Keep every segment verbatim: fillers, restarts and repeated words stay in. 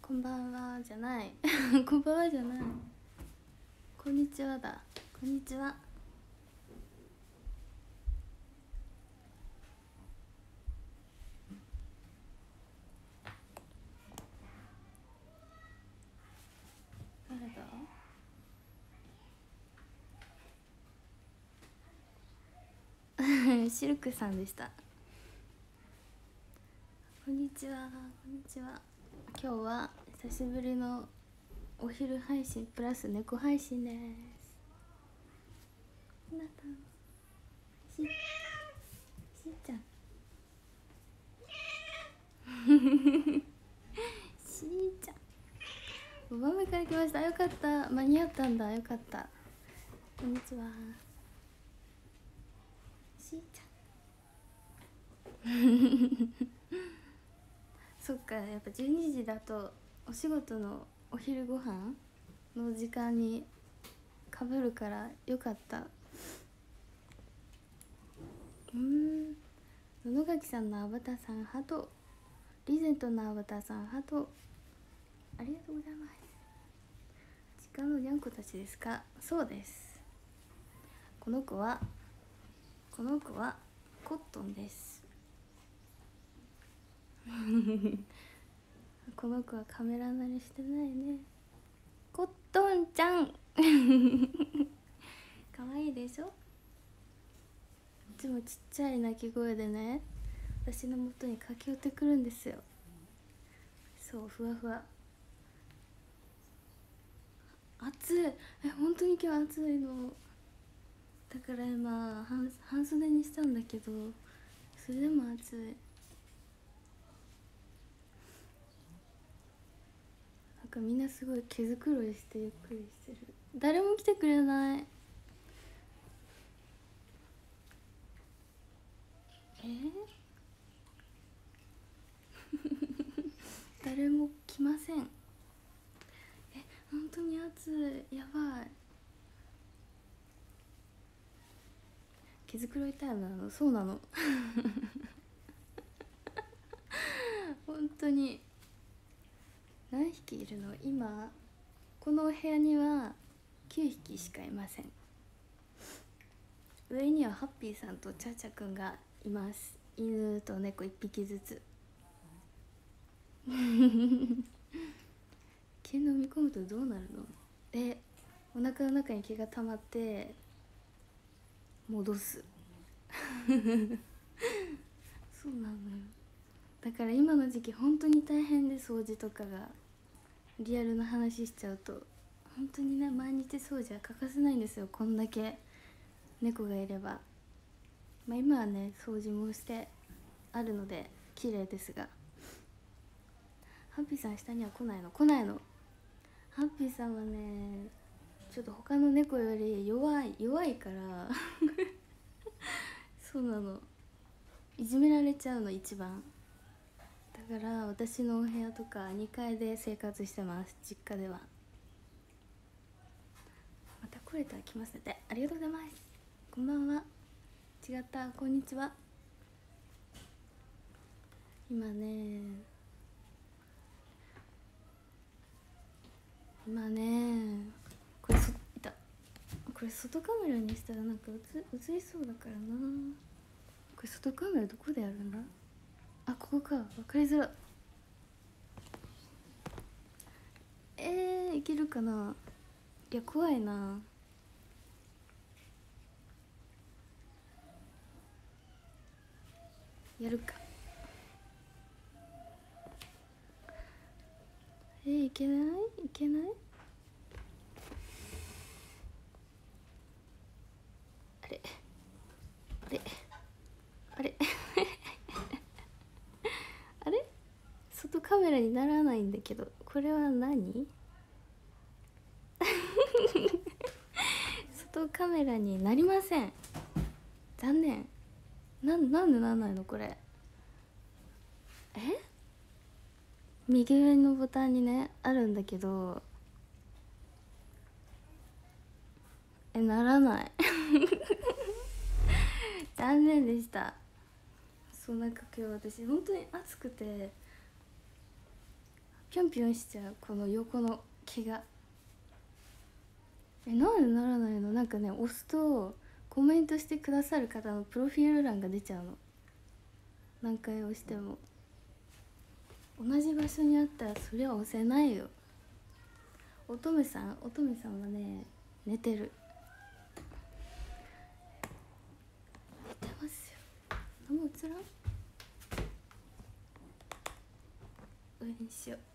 こんばんはじゃないこんばんはじゃない、こんにちはだ。こんにちは。誰だシルクさんでした。こんにちは、こんにちは。今日は久しぶりのお昼配信プラス猫配信です。ひなたししーちゃんしーちゃん、おばめから来ました。よかった、間に合ったんだ。よかった。こんにちはしーちゃんそっか、やっぱじゅうにじだとお仕事のお昼ご飯の時間にかぶるからよかった。うーん、野垣さんのアバターさんハート、リゼントのアバターさんハート、ありがとうございます。実家のにゃんこたちですか？そうです。この子はこの子はコットンですこの子はカメラ慣れしてないね。コットンちゃんかわいいでしょ。いつもちっちゃい鳴き声でね、私の元に駆け寄ってくるんですよ。そう、ふわふわ。暑い。え、本当に今日暑いの。だから今半半袖にしたんだけど、それでも暑い。なんかみんなすごい毛づくろいしてゆっくりしてる。誰も来てくれない。え誰も来ません。え、本当に暑い。やばい。毛づくろいタイムなの。そうなの本当に。何匹いるの今。このお部屋にはきゅうひきしかいません。上にはハッピーさんとチャーチャくんがいます。犬と猫いっぴきずつ毛飲み込むとどうなるの。え、お腹の中に毛が溜まって戻すそうなのよ。だから今の時期本当に大変で、掃除とかが。リアルな話しちゃうと本当にね、毎日掃除は欠かせないんですよ。こんだけ猫がいれば。まあ今はね、掃除もしてあるので綺麗ですが。ハッピーさん下には来ないの。来ないの。ハッピーさんはね、ちょっと他の猫より弱い弱いからそうなの。いじめられちゃうの一番。だから私のお部屋とかにかいで生活してます、実家では。また来れたら来ますね。で、ありがとうございます。こんばんは。違った、こんにちは。今ね今ねこれそいたこれ外カメラにしたらなんか映映りそうだからな。これ外カメラどこでやるんだ。あ、ここか。分かりづら。えー、いけるかな。いや怖いな。やるか。えー、いけないいけない。あれあれあれあれ外カメラにならないんだけど、これは何外カメラになりません。残念。ななんでなんないのこれ。え、右上のボタンにねあるんだけど、え、ならない残念でした。そう、なんか今日私本当に暑くてぴょんぴょんしちゃう、この横の毛が。え、なんでならないの？なんかね、押すとコメントしてくださる方のプロフィール欄が出ちゃうの。何回押しても同じ場所にあったらそれは押せないよ。乙女さん、乙女さんはね、寝てる。寝てますよ。何も映らん。上にしよう。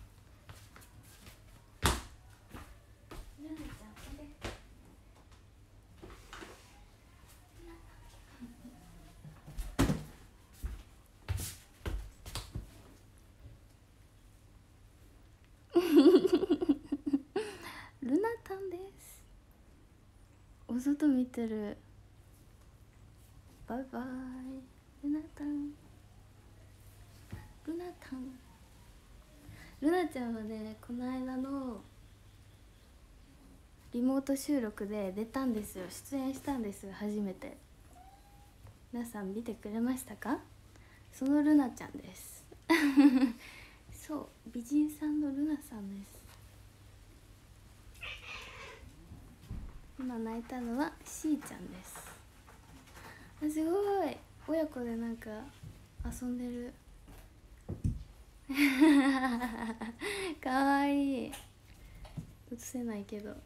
ルナタンです。お外見てる。バイバイ。ルナタン、ルナタン。ルナちゃんはね、この間のリモート収録で出たんですよ。出演したんですよ、初めて。皆さん見てくれましたか？そのルナちゃんですそう、美人さんのルナさんです。今泣いたのはしーちゃんです。あ、すごい、親子でなんか遊んでるかわいい。映せないけど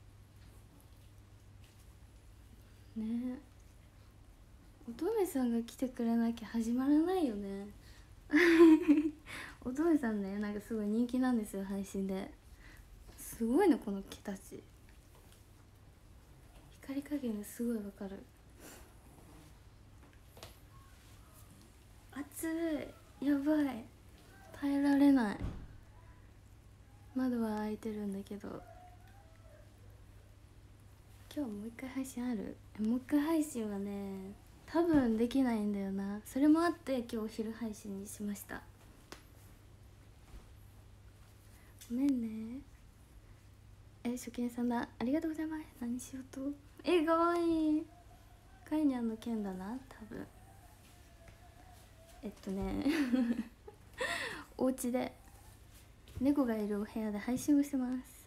ね。え、乙女さんが来てくれなきゃ始まらないよね乙女さんね、なんかすごい人気なんですよ、配信で。すごいね、この毛たち。光加減がすごいわかる。暑い、やばい、耐えられない。窓は開いてるんだけど。今日もう一回配信ある？もう一回配信はね、多分できないんだよな。それもあって今日昼配信にしました。ごめんね。え、初見さんだ、ありがとうございます。何しようと。え、かわいい。カイニャンの件だな、多分。えっとねお家で猫がいるお部屋で配信をしてます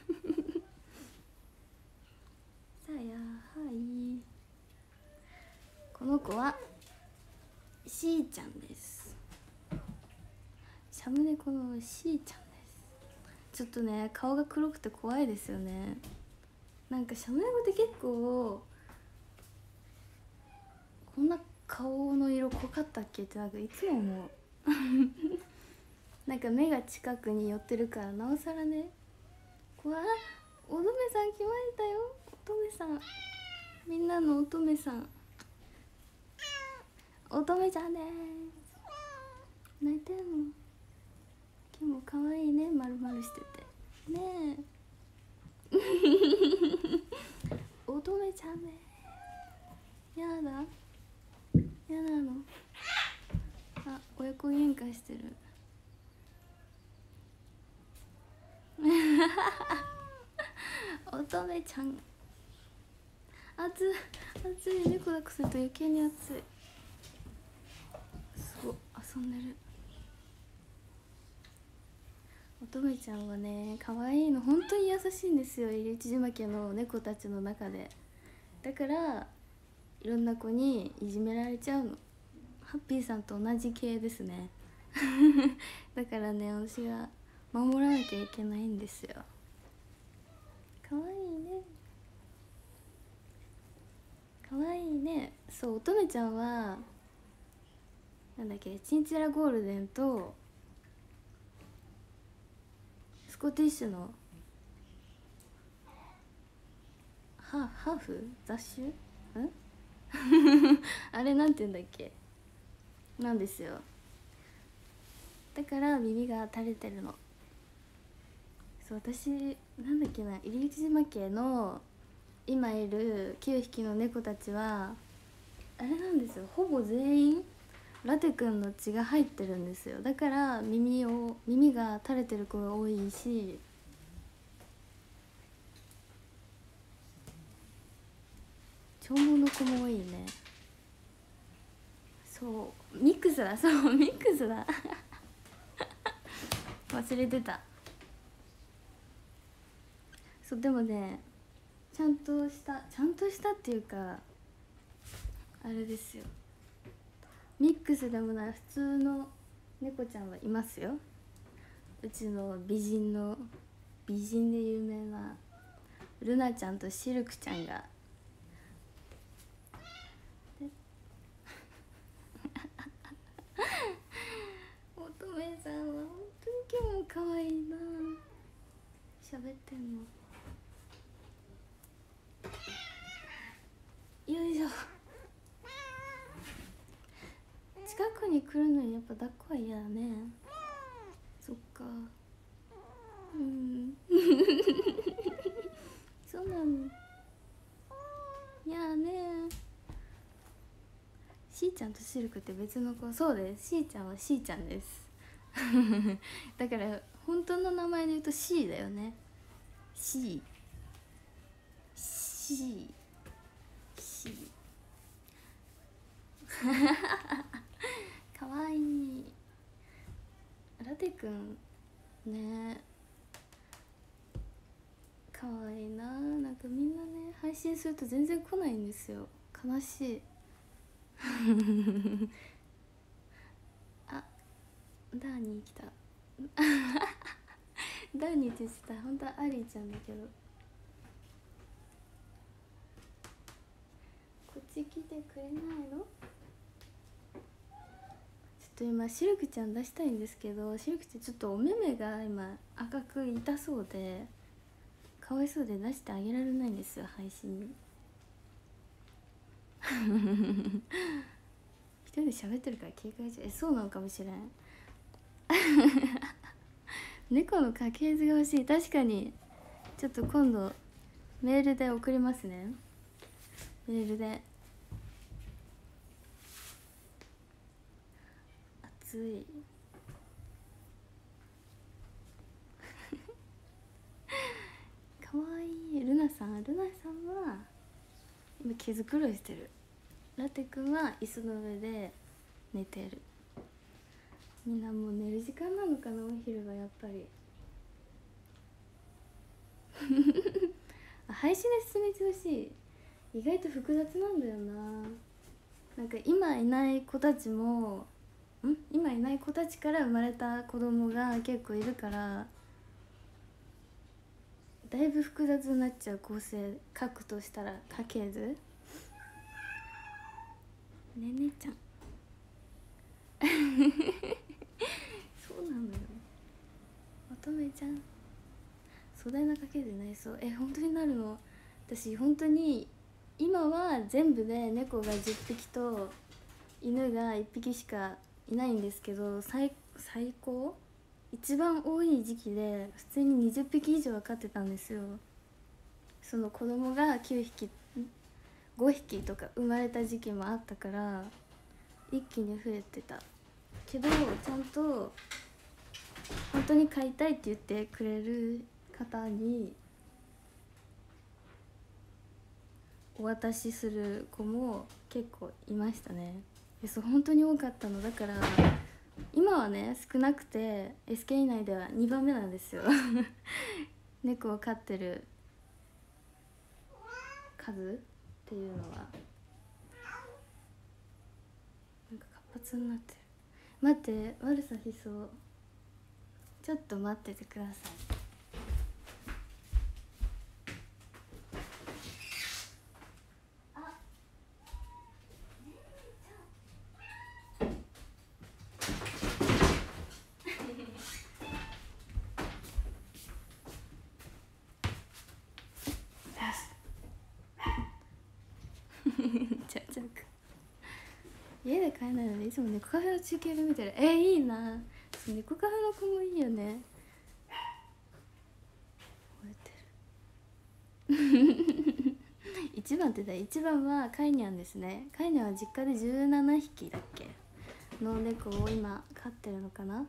さあ、やはい、この子はしーちゃんです。シャム猫のしーちゃんです。ちょっとね、顔が黒くて怖いですよね。なんかシャム猫って結構こんな顔の色濃かったっけってなんかいつも思うなんか目が近くに寄ってるからなおさらね。怖い。乙女さん来ましたよ。乙女さん、みんなの乙女さん、乙女ちゃんです。泣いてんの？今日も可愛いね、まるまるしててねえ乙女ちゃんね。やだ、やだの。あ、親子喧嘩してる乙女ちゃん、暑い暑い。猫抱っこすると余計に暑い。すごい遊んでる。乙女ちゃんはね、可愛いの。本当に優しいんですよ、入内島家の猫たちの中で。だからいろんな子にいじめられちゃうの。ハッピーさんと同じ系ですねだからね、私が守らなきゃいけないんですよ。可愛いね、可愛いね。そう、乙女ちゃんはなんだっけ、チンチラゴールデンとスコティッシュのハハーフ雑種んあれなんて言うんだっけなんですよ。だから耳が垂れてるの。そう、私なんだっけな、入内島家の今いるきゅうひきの猫たちはあれなんですよ、ほぼ全員ラテくんの血が入ってるんですよ。だから耳を耳が垂れてる子が多いし、長毛の子も多いね。そう、ミックスだ、そうミックスだ忘れてた。そうでもね、ちゃんとしたちゃんとしたっていうかあれですよ、ミックスでもない普通の猫ちゃんはいますよ。うちの美人の美人で有名なルナちゃんとシルクちゃんが乙女さんは本当に今日も可愛いな。喋ってんの。よいしょ。近くに来るのにやっぱ抱っこは嫌だね。そっか。うんそうなの。いやね。しーちゃんとシルクって別の子。そうです、しーちゃんはしーちゃんですだから本当の名前で言うと C だよね。 C C C かわいい。ラテくんね、かわいいな。なんかみんなね配信すると全然来ないんですよ。悲しいあ、ダーニー来たダーニーって言ってた。本当はアリーちゃんだけど、こっち来てくれないの？ちょっと今シルクちゃん出したいんですけど、シルクちゃんちょっとお目目が今赤く痛そうでかわいそうで出してあげられないんですよ、配信に一人で喋ってるから警戒し、え、そうなのかもしれん猫の家系図が欲しい。確かにちょっと今度メールで送りますね。メールで。熱いかわいい。ルナさん、ルナさんは今毛づくろいしてる。ラテくんは椅子の上で寝てる。みんなもう寝る時間なのかな、お昼はやっぱり配信で進めてほしい。意外と複雑なんだよな。なんか今いない子たちもん今いない子たちから生まれた子供が結構いるから、だいぶ複雑になっちゃう構成書くとしたら家系図。ねねちゃんそうなのよ、乙女ちゃん。壮大な家系図になりそう。え、本当になるの？私本当に今は全部で猫がじゅっぴきと犬がいっぴきしかいないんですけど、最最高一番多い時期で普通ににじゅっぴき以上は飼ってたんですよ。その子供がきゅうひきごひきとか生まれた時期もあったから一気に増えてたけど、ちゃんと本当に飼いたいって言ってくれる方にお渡しする子も結構いましたね。そう本当に多かったの。だから今はね少なくて エスケー 以内ではにばんめなんですよ猫を飼ってる数っていうのは。なんか活発になってる。待って、悪さしそう。ちょっと待っててください。ちゃちゃく家で飼えないのでいつも猫カフェの中継で見てる。えー、いいな。猫カフェの子もいいよね。一番ってだ、一番はカイニャンですね。カイニャンは実家でじゅうななひきだっけの猫を今飼ってるのかな。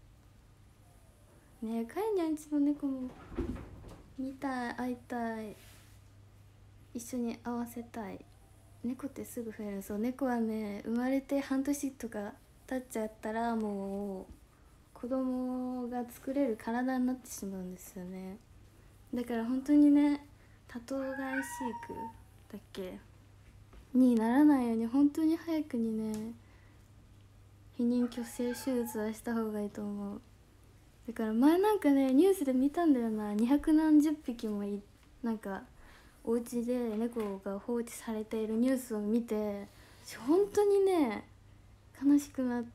ねえ、カイニャンちの猫も見たい、会いたい、一緒に会わせたい。猫ってすぐ増える。そう、猫はね生まれて半年とか経っちゃったらもう子供が作れる体になってしまうんですよね。だから本当にね、多頭飼い飼育だっけにならないように本当に早くにね、避妊去勢手術はした方がいいと思う。だから前なんかねニュースで見たんだよな、にひゃくなんじゅっぴきもいなんかお家で猫が放置されているニュースを見て、本当にね悲しくなった。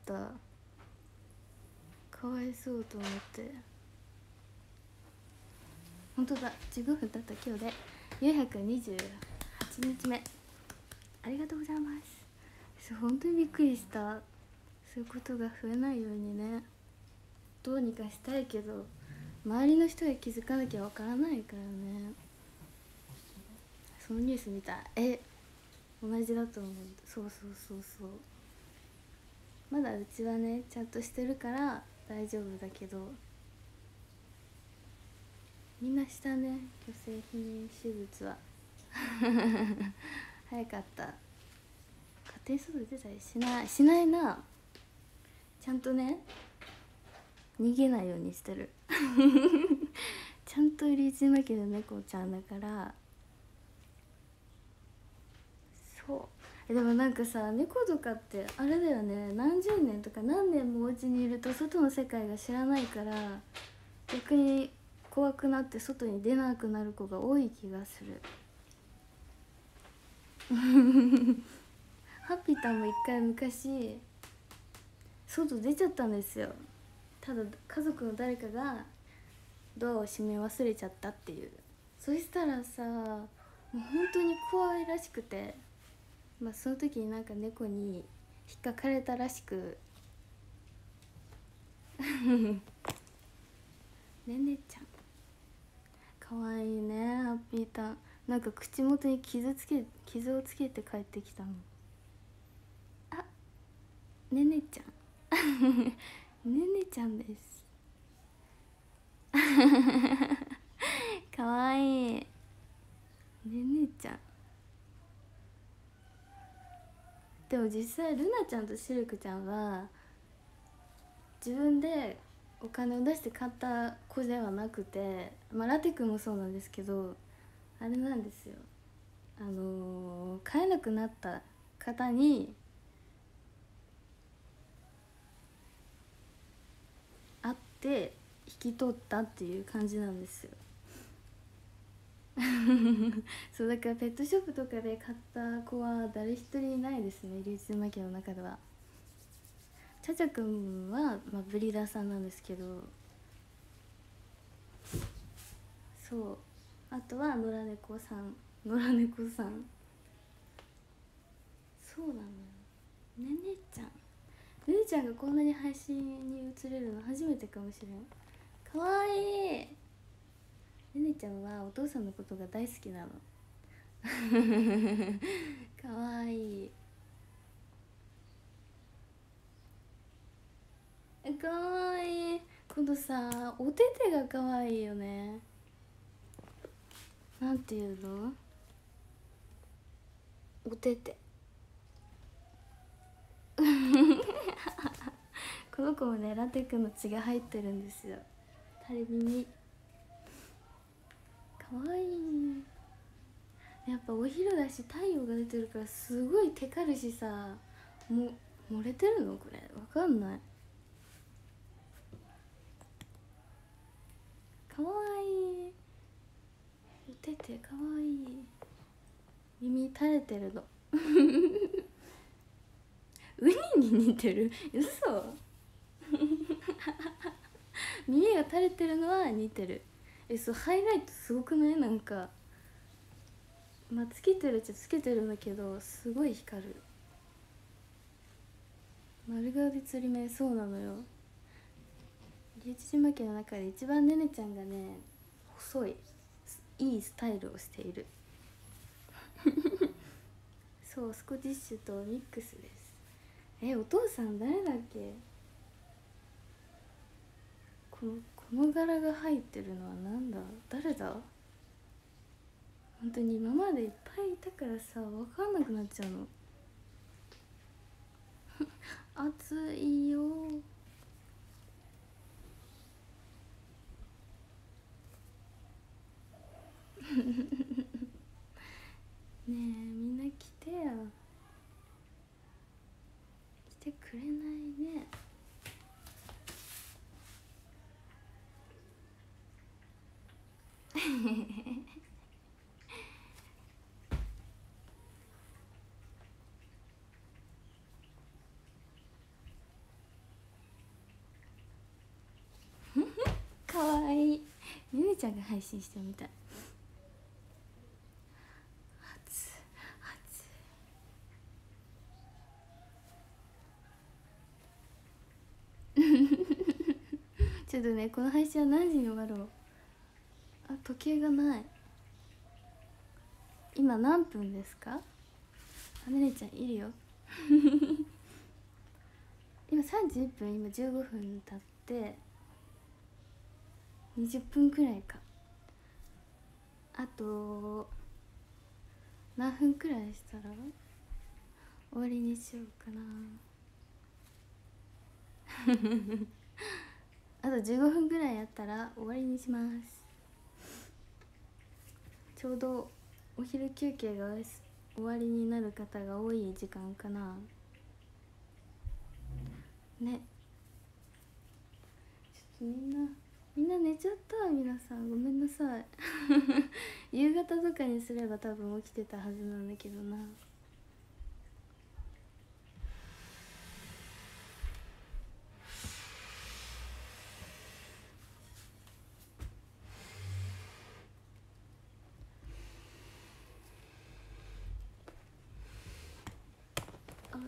かわいそうと思って。本当だ、じゅうごふんだった。今日でよんひゃくにじゅうはちにちめ、ありがとうございます。本当にびっくりした。そういうことが増えないようにね、どうにかしたいけど周りの人が気づかなきゃわからないからね。そのニュース見た。え同じだと思う。そうそうそうそう。まだうちはねちゃんとしてるから大丈夫だけど、みんなしたね、去勢避妊手術は早かった。家庭外出たりしないしないな。ちゃんとね逃げないようにしてるちゃんとリーチマ家の猫ちゃんだから。そうでもなんかさ、猫とかってあれだよね、何十年とか何年もお家にいると外の世界が知らないから逆に怖くなって外に出なくなる子が多い気がするハッピータンも一回昔外出ちゃったんですよ。ただ家族の誰かがドアを閉め忘れちゃったっていう。そしたらさ、もう本当に怖いらしくて、まあその時になんか猫に引っかかれたらしくねねちゃんかわいいね。ハッピータンなんか口元に傷つけ傷をつけて帰ってきたの。あ、ねねちゃんねねちゃんですかわいいねねちゃん。でも実際ルナちゃんとシルクちゃんは自分でお金を出して買った子ではなくて、まあラテ君もそうなんですけど、あれなんですよ、あのー、飼えなくなった方に会って引き取ったっていう感じなんですよそうだからペットショップとかで買った子は誰一人いないですね、流通マキの中では。チャチャくんは、まあ、ブリーダーさんなんですけど、そうあとは野良猫さん野良猫さんそうなのよ。ねねちゃんねねちゃんがこんなに配信に映れるの初めてかもしれん。かわいい。ねねちゃんはお父さんのことが大好きなのかわいい。かわいい。このさお手手がかわいいよね。なんていうの、お手手この子もねラテ君の血が入ってるんですよ、タレビに。かわいい。やっぱお昼だし太陽が出てるからすごいテカるしさ、も漏れてるのこれわかんない。かわいい。お手手かわいい。耳垂れてるのウニに似てる。嘘耳が垂れてるのは似てる。え、そうハイライトすごくない？なんかまあつけてるっちゃつけてるんだけどすごい光る。丸顔で釣り目。そうなのよ。龍一島家の中で一番ねねちゃんがね細いいいスタイルをしているそうスコティッシュとミックスです。え、お父さん誰だっけ。このこの柄が入ってるのはなんだ、誰だ。本当に今までいっぱいいたからさ分かんなくなっちゃうの暑いよ。 えみんな来てよ、来てくれないね。かわいい。ねねちゃんが配信してみたい。熱熱ちょっとね、この配信は何時に終わろう。あ、時計がない。今何分ですか？あ、ねねちゃんいるよ。今さんじいっぷん、今じゅうごふん経ってにじゅっぷんくらいか。あと何分くらいしたら終わりにしようかな。あとじゅうごふんくらいやったら終わりにします。ちょうどお昼休憩が終わりになる方が多い時間かなね。ちょっとみんなみんな寝ちゃった。皆さんごめんなさい。夕方とかにすれば多分起きてたはずなんだけどな。あ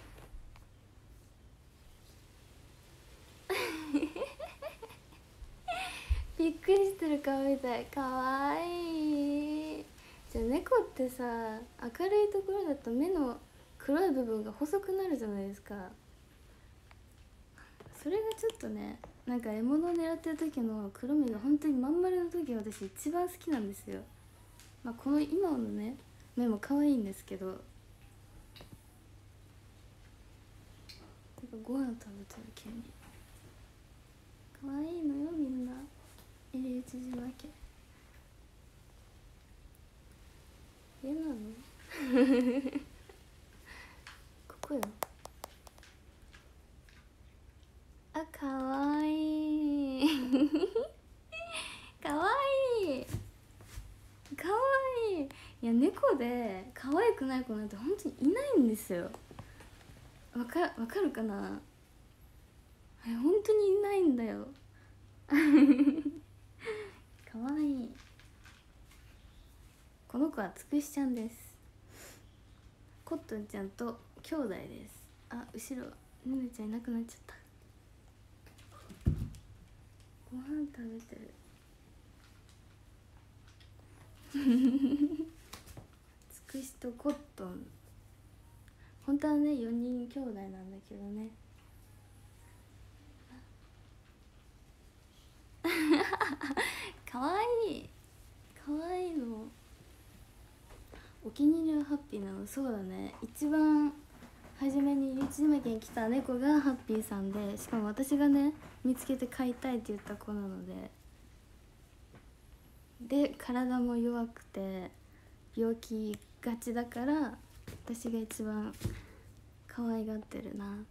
びっくりしてる顔みたい。かわいい。じゃあ猫ってさ、明るいところだと目の黒い部分が細くなるじゃないですか。それがちょっとね、なんか獲物を狙ってる時の黒目が本当にまん丸の時が私一番好きなんですよ。まあこの今のね目も可愛いんですけど、てかご飯食べてる急に。可愛いのよみんな。入り口島家嫌なの？ここよ。あ、かわいい。かわいいかわいい。いや、猫で可愛くない子なんて本当にいないんですよ。わか、わかるかな？え、本当にいないんだよ。かわいい。この子はつくしちゃんです。コットンちゃんと兄弟です。あ、後ろねねちゃんいなくなっちゃった。ご飯食べてる。つくしとコットン、本当はねよにん兄弟なんだけどね。かわいいかわいいの。お気に入りはハッピーなの。そうだね、一番初めにゆうち島家に来た猫がハッピーさんで、しかも私がね見つけて飼いたいって言った子なので、で体も弱くて病気がちだから私が一番可愛がってるな。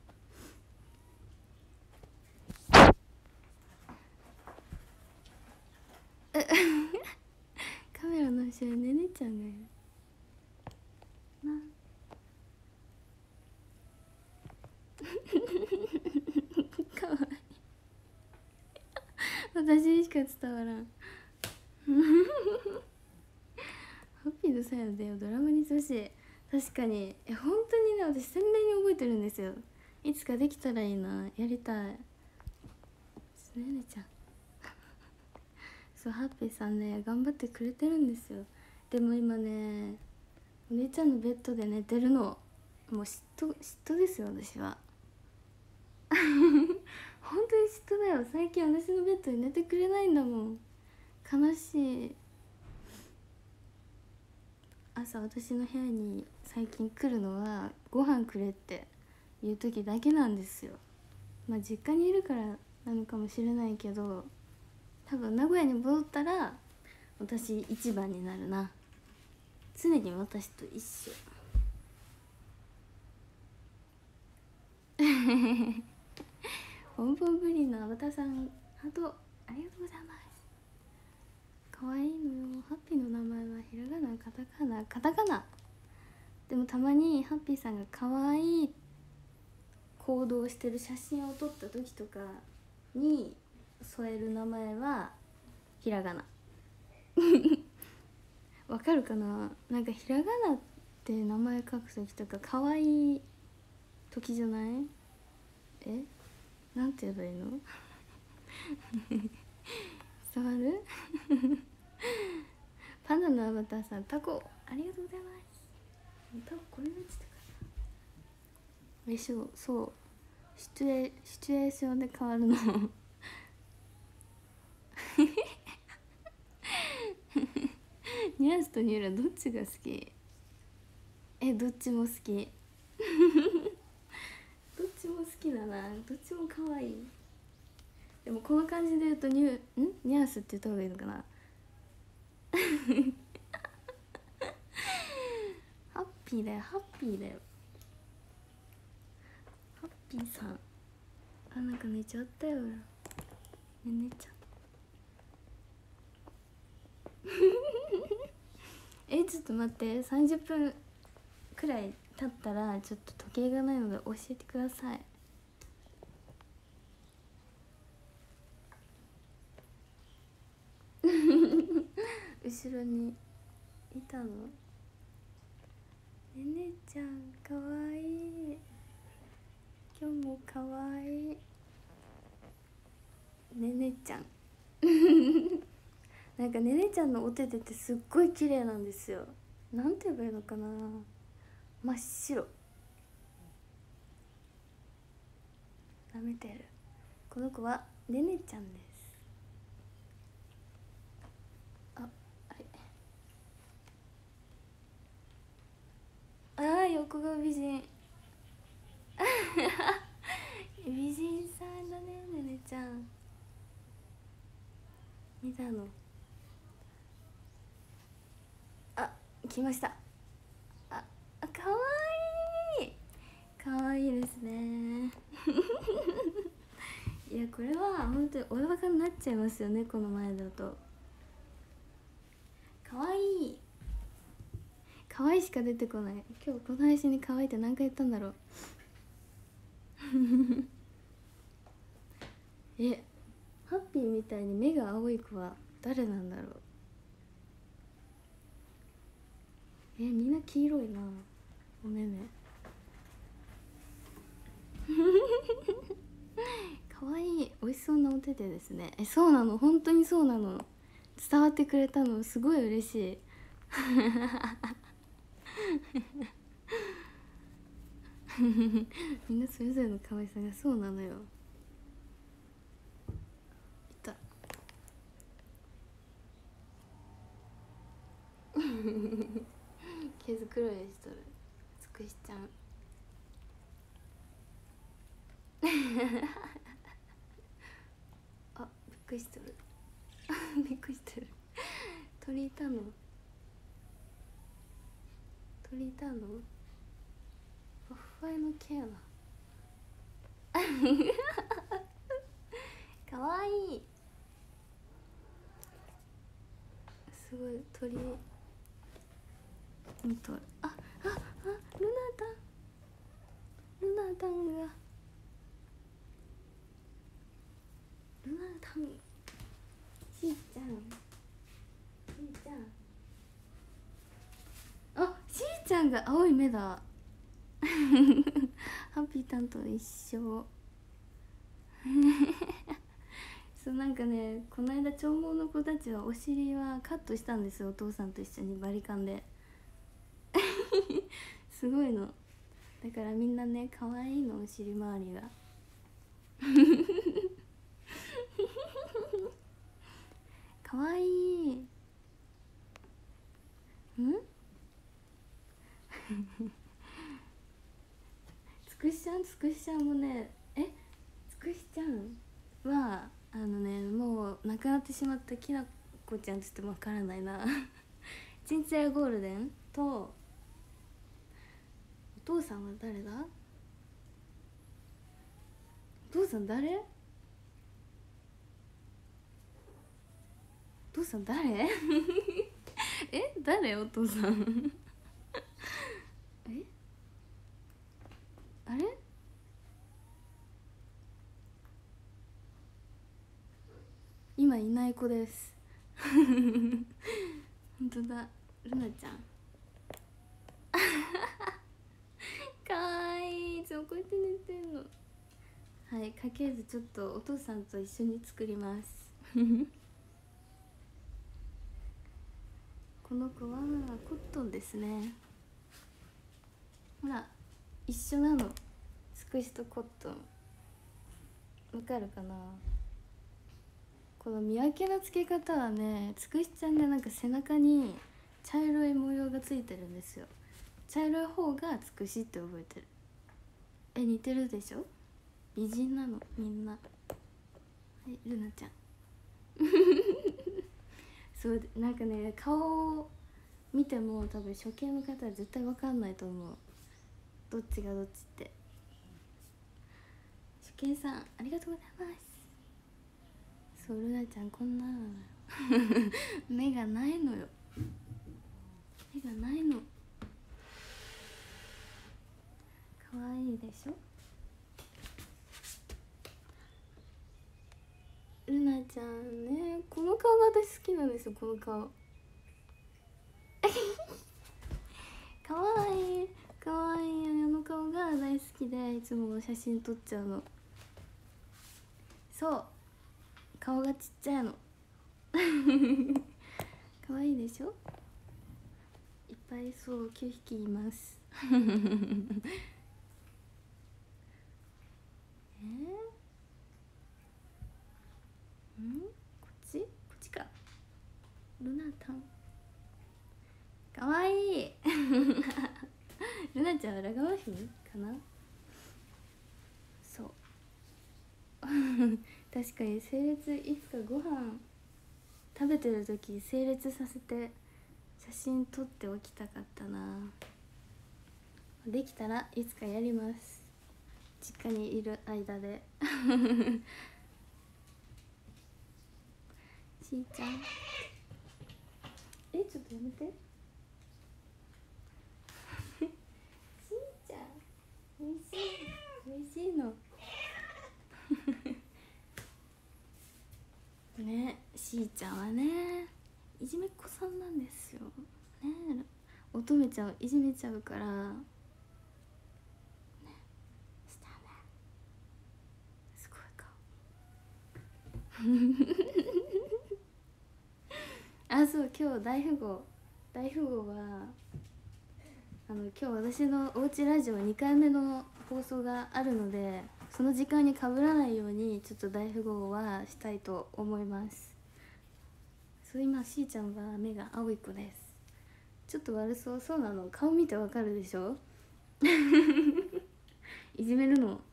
カメラの後ろにねねちゃんがいるな。かわいい。私にしか伝わらん。ハッピーのさやの電話ドラマにしてほしい。確かに、え、本当にね、私鮮明に覚えてるんですよ。いつかできたらいいな、やりたい。ねねちゃん。そう、ハッピーさんね頑張ってくれてるんですよ。でも今ねお姉ちゃんのベッドで寝てるのもう嫉妬嫉妬ですよ私は。本当に嫉妬だよ。最近私のベッドで寝てくれないんだもん。悲しい。朝私の部屋に最近来るのはご飯くれっていう時だけなんですよ。まあ実家にいるからなのかもしれないけど、多分名古屋に戻ったら私一番になるな。常に私と一緒。ポンポンプリンのアバターさんハートありがとうございます。かわいいのよ。ハッピーの名前はひらがなカタカナカタカナでもたまにハッピーさんがかわいい行動してる写真を撮った時とかに添える名前はひらがな。わかるかな。なんかひらがなって名前書く時とかかわいい時じゃない？え、なんて言えばいいの？伝わる？パンダのアバターさんタコありがとうございます。タコこれになっちゃったかな。でしょう、そうシチュエシチュエーションで変わるの。ニュアンスとニューラどっちが好き？え、どっちも好き。どっちも好きだな。どっちも可愛い。でもこの感じで言うとニュんニュアンスって言った方がいいのかな。ハッピーだよ、ハッピーだよ。ハッピーさん、あ、なんか寝ちゃったよ。寝ちゃった。え、ちょっと待って、さんじゅっぷんくらい経ったらちょっと時計がないので教えてください。後ろにいたの。ねねちゃんかわいい。今日もかわいい。ねねちゃん。なんかねねちゃんのお手手ってすっごい綺麗なんですよ。なんて言えばいいのかな。真っ白。舐めてる。この子はねねちゃんです。あ、あれ。あー、横が美人。美人さんだね、ねねちゃん。見たの。あ、来ました。あ、かわいい。かわいいですね。いや、これは本当におバカになっちゃいますよね、この前だと。かわいい。かわいいしか出てこない。今日この配信にかわいいって何回言ったんだろう。え、ハッピーみたいに目が青い子は誰なんだろう。え、みんな黄色いな、お目目。かわいい。美味しそうなお手手ですね。え、そうなの、本当にそうなの。伝わってくれたのすごい嬉しい。みんなそれぞれの可愛さがそうなのよ。いた。毛づくろいしとるつくしちゃん。あ、びっくりしとる。びっくりしてる。鳥いたの。鳥いたの。ふわふわの毛やな。かわいい。すごい鳥見とる。あ、あ、あ、ルナタン。ルナタンが。ルナタン。しーちゃん。しーちゃん。あ、しーちゃんが青い目だ。ハッピータンと一緒。そう、なんかね、この間長毛の子たちはお尻はカットしたんですよ、お父さんと一緒にバリカンで。すごいの。だからみんなね、可愛いの、お尻周りが。可愛い。ん？つくしちゃん、つくしちゃんもね、え、つくしちゃんはあのね、もう亡くなってしまったきなここちゃんつってもわからないなチンチラゴールデンとお父さんは誰だ。お父さん誰。お父さん誰え誰お父さんえあれ今いない子です本当だ、ルナちゃんかわいい、いつもこうやって寝てんの。はい、家系図ちょっとお父さんと一緒に作りますこの子はコットンですね。ほら一緒なの、つくしとコットン。わかるかな。この見分けのつけ方はね、つくしちゃんがなんか背中に茶色い模様がついてるんですよ。茶色い方がつくしって覚えてる。え、似てるでしょ。美人なのみんな。はい、ルナちゃんそうなんかね、顔を見ても多分初見の方は絶対分かんないと思う、どっちがどっちって。初見さんありがとうございます。そう、ルナちゃんこんなの目がないのよ、目がないの。可愛いでしょ。ルナちゃんね、この顔が私好きなんですよ、この顔かわいいかわいい、あの顔が大好きでいつも写真撮っちゃうの。そう、顔がちっちゃいのかわいいでしょ。いっぱいそうきゅうひきいますえー、んこっちこっちか。ルナタンかわいいルナちゃんはラガマフィンかな。そう確かに整列いつかご飯食べてる時整列させて写真撮っておきたかったな。できたらいつかやります、実家にいる間でしーちゃんえ、ちょっとやめてしーちゃんおいしいおいしいのね、しーちゃんはねいじめっ子さんなんですよね。乙女ちゃんをいじめちゃうからね。したね、すごい顔あ、そう、今日大富豪大富豪はあの今日私のおうちラジオにかいめの放送があるので、その時間にかぶらないようにちょっと大富豪はしたいと思います。そう、今しーちゃんは目が青い子です。ちょっと悪そう。そうなの、顔見てわかるでしょいじめるの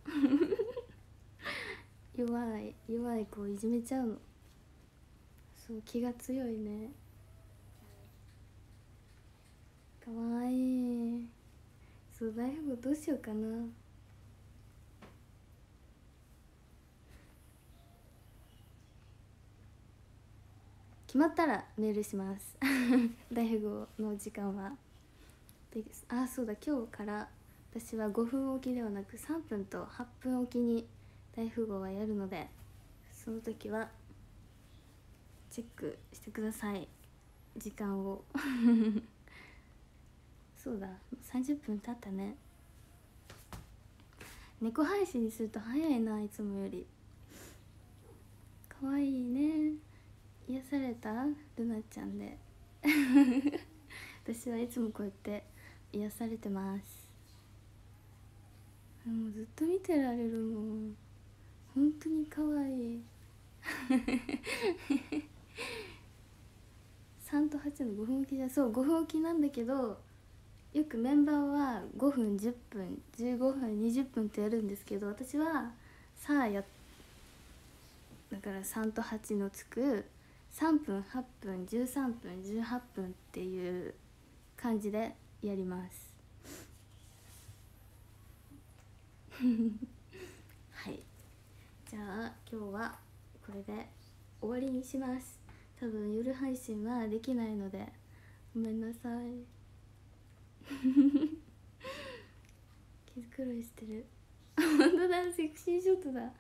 弱い弱い子をいじめちゃうの。そう、気が強いね。かわいい。そう、大富豪どうしようかな。決まったらメールします大富豪の時間はで、あ、そうだ、今日から私はごふんおきではなくさんぷんとはっぷんおきに大富豪はやるので、その時はチェックしてください、時間をそうだ、さんじゅっぷん経ったね。猫配信にすると早いな、いつもより。かわいいね、癒されたルナちゃんで私はいつもこうやって癒されてます。もうずっと見てられるもん、本当にかわいいさんとはちのごふんおきじゃ、そうごふんおきなんだけど、よくメンバーはごふんじゅっぷんじゅうごふんにじゅっぷんってやるんですけど、私はさあやだからさんとはちのつくさんぷんはっぷんじゅうさんぷんじゅうはっぷんっていう感じでやりますはい、じゃあ今日はこれで終わりにします。多分夜配信はできないのでごめんなさい毛づくろいしてる本当だ、セクシーショットだ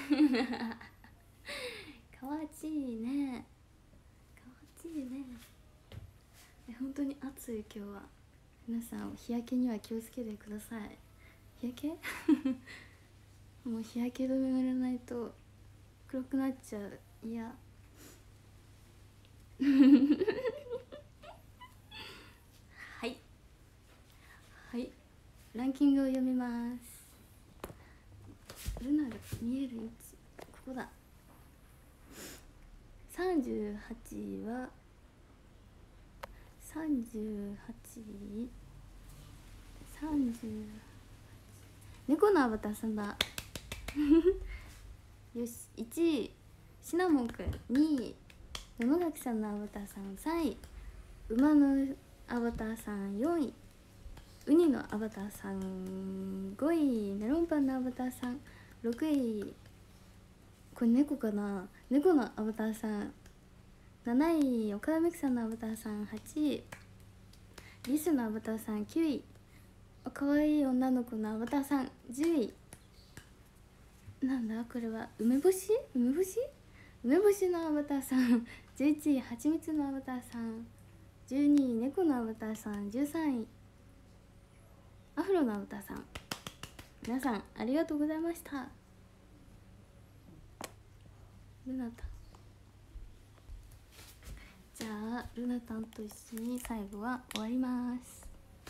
かわちいね、かわちいね。本当に暑い今日は。皆さん日焼けには気をつけてください。日焼けもう日焼け止め塗らないと黒くなっちゃう。いやはいはい、ランキングを読みます。ルナが見える位置、ここだ。さんじゅうはちいはさんじゅうはちいさんじゅうはち、猫のアバターさんだよし、いちいシナモンくん、にい野々垣さんのアバターさん、さんい馬のアバターさん、よんいウニのアバターさん、ごいメロンパンのアバターさん、ろくいこれ猫かな、猫のアバターさん、なない岡田美久さんのアバターさん、はちいリスのアバターさん、きゅういかわいい女の子のアバターさん、じゅういなんだこれは、梅干し梅干し梅干しのアバターさんじゅういちいはちみつのアバターさん、じゅうにい猫のアバターさん、じゅうさんいアフロのアバターさん。皆さんありがとうございました。ルナタン、じゃあルナタンと一緒に最後は終わります。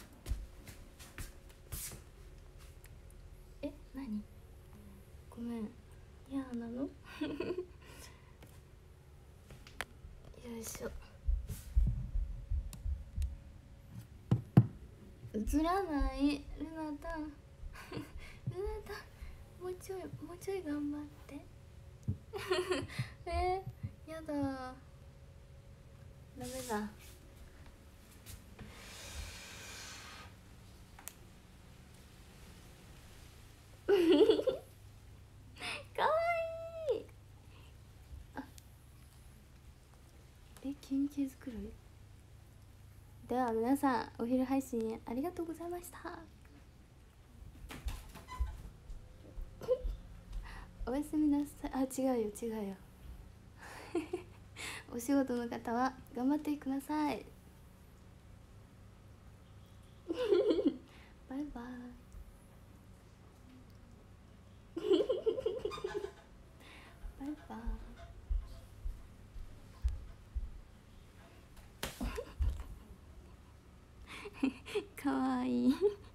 え、何ごめん、いやなのよいしょ、映らないルナタンルナタン、もうちょいもうちょい頑張ってえー、やだ、ダメだかわいい。あ、え、急に毛づくろい。では皆さんお昼配信ありがとうございましたおやすみなさい。あ、違うよ違うよお仕事の方は頑張ってくださいバイバイバイバイかわいい